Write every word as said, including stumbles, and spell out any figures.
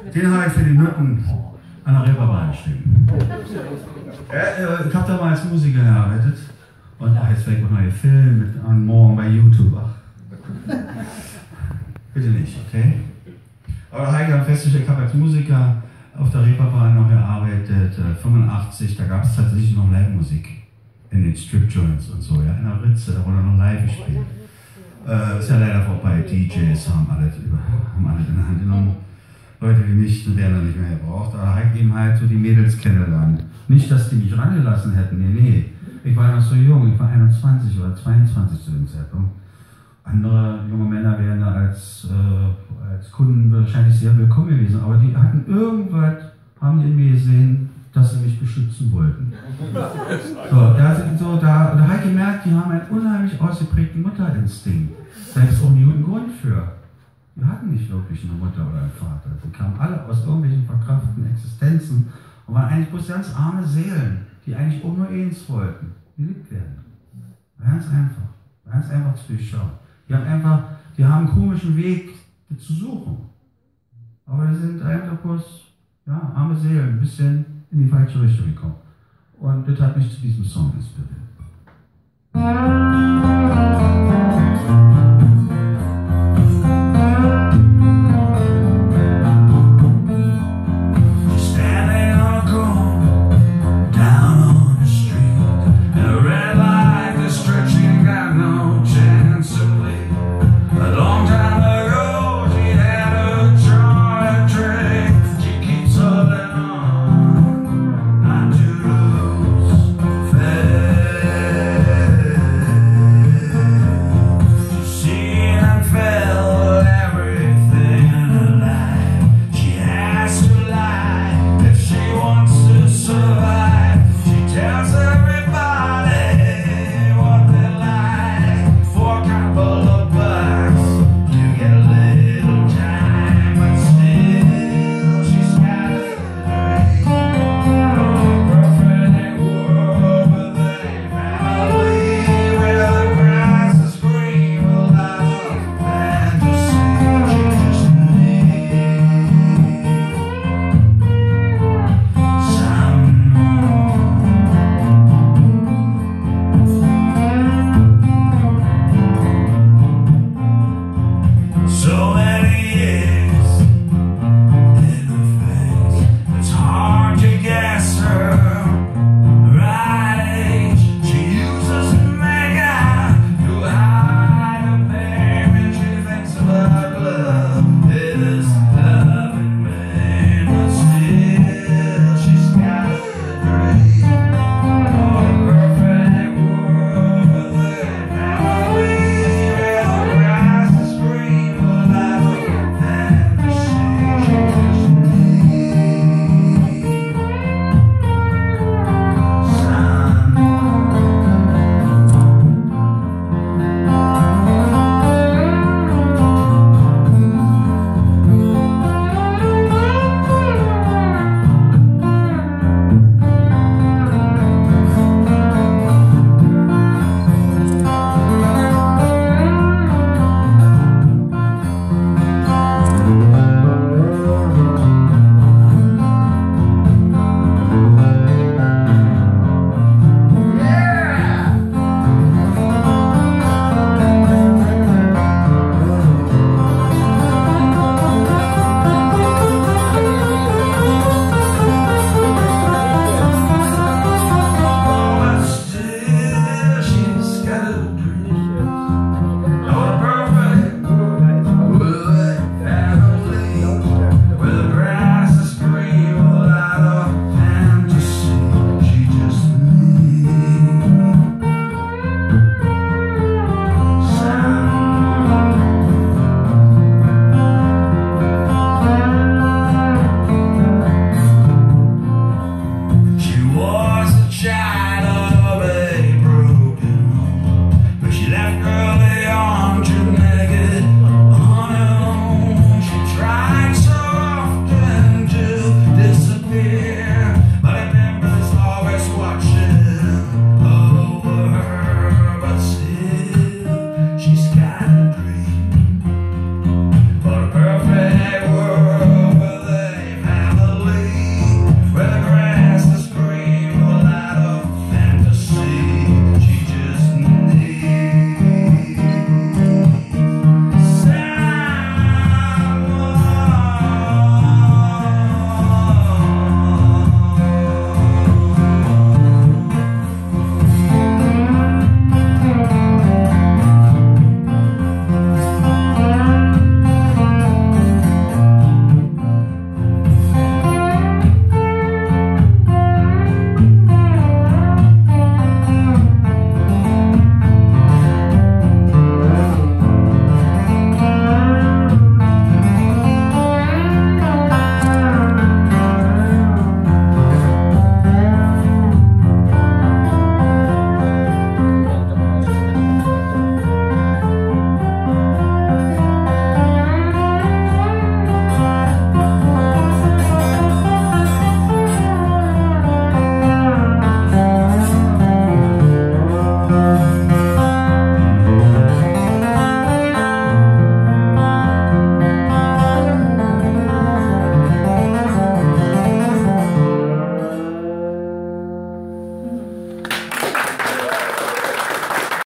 Den habe ich für die Nutten an der Reeperbahn stehen. Äh, ich habe da mal als Musiker gearbeitet. Und ach, jetzt werde ich auch neue Film mit an morgen bei YouTube. Ach. Bitte nicht, okay? Aber Heike hat festgestellt, ich habe als Musiker auf der Reeperbahn noch gearbeitet, äh, fünfundachtzig, da gab es tatsächlich noch Live-Musik in den Strip-Joints und so, ja, in der Ritze, da wurde noch live gespielt. Äh, ist ja leider vorbei, D Js haben alle, haben alle in der Hand genommen. Leute wie mich werden da nicht mehr gebraucht, aber Heike eben halt so die Mädels kennenlernen. Nicht, dass die mich rangelassen hätten, nee, nee. Ich war noch so jung, ich war einundzwanzig oder zweiundzwanzig zu dem Zeitpunkt. Andere junge Männer wären da als, äh, als Kunden wahrscheinlich sehr willkommen gewesen, aber die hatten irgendwas, haben die in mir gesehen, dass sie mich beschützen wollten. So, da, so, da, da habe ich gemerkt, die haben einen unheimlich ausgeprägten Mutterinstinkt. Da gibt es auch nie einen Grund für. Wir hatten nicht wirklich eine Mutter oder einen Vater. Die kamen alle aus irgendwelchen verkrafteten Existenzen und waren eigentlich bloß ganz arme Seelen, die eigentlich auch nur eins wollten, geliebt werden. Ganz einfach, ganz einfach zu durchschauen. Die haben einfach, die haben einen komischen Weg zu suchen. Aber die sind einfach bloß, ja, arme Seelen, ein bisschen in die falsche Richtung gekommen. Und das hat mich zu diesem Song inspiriert.